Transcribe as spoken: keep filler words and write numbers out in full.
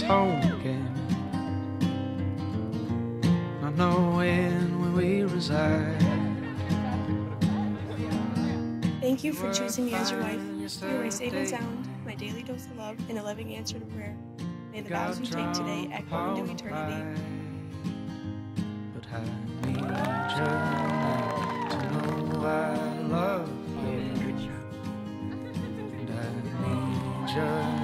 home again, not knowing where we reside. Thank you for choosing me as your wife. You are my safe and sound, my daily dose of love, and a loving answer to prayer. May the vows you take today echo into eternity. But I need you now to know I love you, and I need you